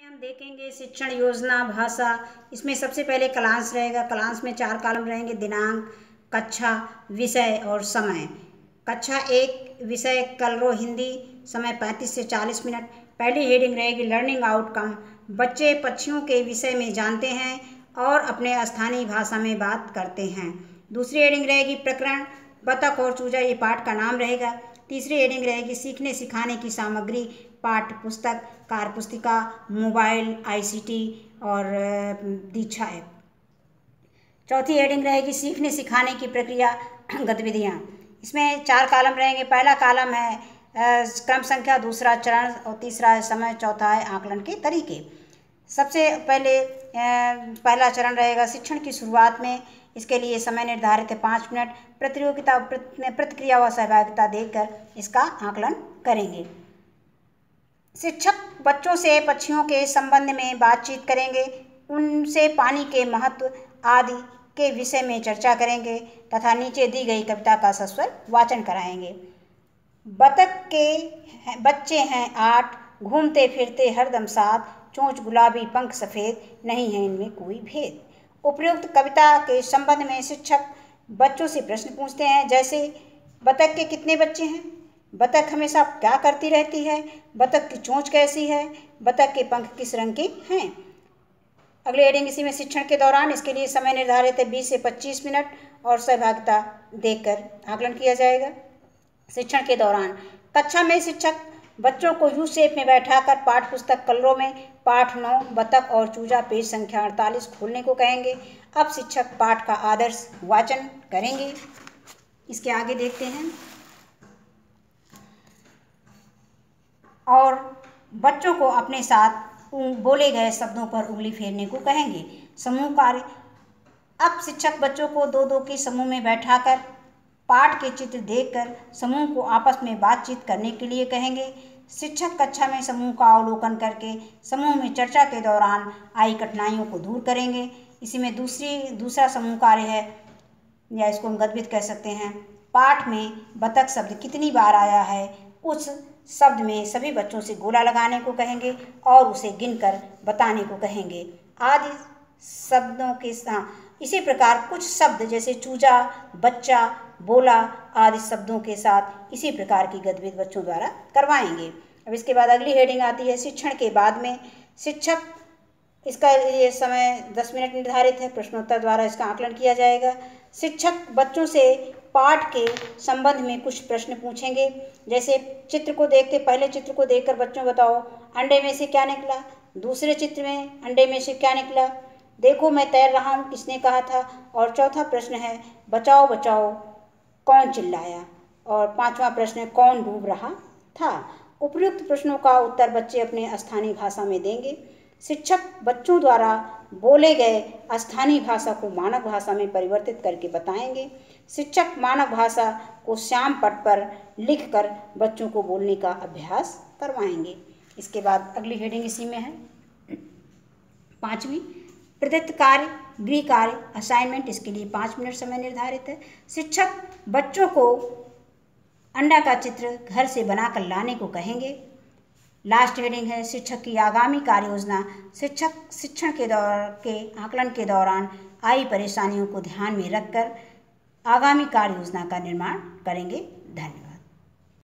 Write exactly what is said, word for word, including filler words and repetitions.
में हम देखेंगे शिक्षण योजना भाषा। इसमें सबसे पहले क्लास रहेगा। क्लास में चार कॉलम रहेंगे, दिनांक, कक्षा, विषय और समय। कक्षा एक, विषय कलरो हिंदी, समय पैंतीस से चालीस मिनट। पहली हेडिंग रहेगी लर्निंग आउटकम, बच्चे पक्षियों के विषय में जानते हैं और अपने स्थानीय भाषा में बात करते हैं। दूसरी हेडिंग रहेगी प्रकरण, बतख और चूजा, ये पाठ का नाम रहेगा। तीसरी हेडिंग रहेगी सीखने सिखाने की सामग्री, पाठ्य पुस्तक, कार्य पुस्तिका, मोबाइल, आईसीटी और दीक्षा ऐप। चौथी हेडिंग रहेगी सीखने सिखाने की प्रक्रिया, गतिविधियाँ। इसमें चार कॉलम रहेंगे। पहला कॉलम है क्रम संख्या, दूसरा चरण और तीसरा है समय, चौथा है आकलन के तरीके। सबसे पहले पहला चरण रहेगा शिक्षण की शुरुआत में। इसके लिए समय निर्धारित है पाँच मिनट। प्रतियोगिता प्रतिक्रिया व सहभागिता देकर इसका आकलन करेंगे। शिक्षक बच्चों से पक्षियों के संबंध में बातचीत करेंगे, उनसे पानी के महत्व आदि के विषय में चर्चा करेंगे तथा नीचे दी गई कविता का सस्वर वाचन कराएंगे। बतख के बच्चे हैं आठ, घूमते फिरते हरदम साथ, चोंच गुलाबी पंख सफ़ेद, नहीं है इनमें कोई भेद। उपयुक्त कविता के संबंध में शिक्षक बच्चों से प्रश्न पूछते हैं, जैसे बतख के कितने बच्चे हैं, बतख हमेशा क्या करती रहती है, बतख की चोंच कैसी है, बतख के पंख किस रंग के हैं। अगली हेडिंग इसी में शिक्षण के दौरान। इसके लिए समय निर्धारित है बीस से पच्चीस मिनट और सहभागिता देकर आकलन किया जाएगा। शिक्षण के दौरान कक्षा में शिक्षक बच्चों को यू शेप में बैठाकर पाठ्य पुस्तक कलरों में पाठ नौ बतख और चूजा पेज संख्या अड़तालीस खोलने को कहेंगे। अब शिक्षक पाठ का आदर्श वाचन करेंगे। इसके आगे देखते हैं। और बच्चों को अपने साथ बोले गए शब्दों पर उंगली फेरने को कहेंगे। समूह कार्य। अब शिक्षक बच्चों को दो दो के समूह में बैठाकर पाठ के चित्र देखकर समूह को आपस में बातचीत करने के लिए कहेंगे। शिक्षक कक्षा में समूह का अवलोकन करके समूह में चर्चा के दौरान आई कठिनाइयों को दूर करेंगे। इसी में दूसरी दूसरा समूह कार्य है, या इसको हम गतिविधि कह सकते हैं। पाठ में बतख शब्द कितनी बार आया है, उस शब्द में सभी बच्चों से गोला लगाने को कहेंगे और उसे गिनकर बताने को कहेंगे। आदि शब्दों के साथ इसी प्रकार कुछ शब्द जैसे चूजा, बच्चा, बोला आदि शब्दों के साथ इसी प्रकार की गतिविधि बच्चों द्वारा करवाएंगे। अब इसके बाद अगली हेडिंग आती है शिक्षण के बाद में। शिक्षक, इसका ये समय दस मिनट निर्धारित है। प्रश्नोत्तर द्वारा इसका आकलन किया जाएगा। शिक्षक बच्चों से पाठ के संबंध में कुछ प्रश्न पूछेंगे, जैसे चित्र को देखते पहले चित्र को देखकर बच्चों बताओ अंडे में से क्या निकला, दूसरे चित्र में अंडे में से क्या निकला, देखो मैं तैर रहा हूँ किसने कहा था, और चौथा प्रश्न है बचाओ बचाओ कौन चिल्लाया, और पांचवा प्रश्न है कौन डूब रहा था। उपयुक्त प्रश्नों का उत्तर बच्चे अपने स्थानीय भाषा में देंगे। शिक्षक बच्चों द्वारा बोले गए स्थानीय भाषा को मानक भाषा में परिवर्तित करके बताएंगे। शिक्षक मानक भाषा को श्याम पट पर लिखकर बच्चों को बोलने का अभ्यास करवाएंगे। इसके बाद अगली हेडिंग इसी में है पाँचवीं, प्रदत्त कार्य, गृह कार्य, असाइनमेंट। इसके लिए पाँच मिनट समय निर्धारित है। शिक्षक बच्चों को अंडा का चित्र घर से बनाकर लाने को कहेंगे। लास्ट हेडिंग है शिक्षक की आगामी कार्य योजना। शिक्षक शिक्षण के दौर के आकलन के दौरान आई परेशानियों को ध्यान में रखकर आगामी कार्य योजना का निर्माण करेंगे। धन्यवाद।